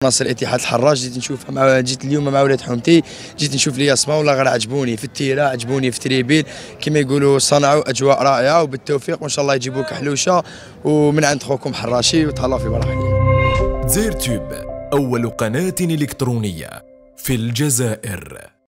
ناصر الاتحاد الحراج جيت نشوفها جيت اليوم مع ولاد حومتي، جيت نشوف لي اسماء والله غير عجبوني في التيره، عجبوني في تريبيل كما يقولوا، صنعوا اجواء رائعه وبالتوفيق وان شاء الله يجيبوا كحلوشه ومن عند خوكم حراشي وتهلاو في براحتي. زير تيوب أول قناة إلكترونية في الجزائر.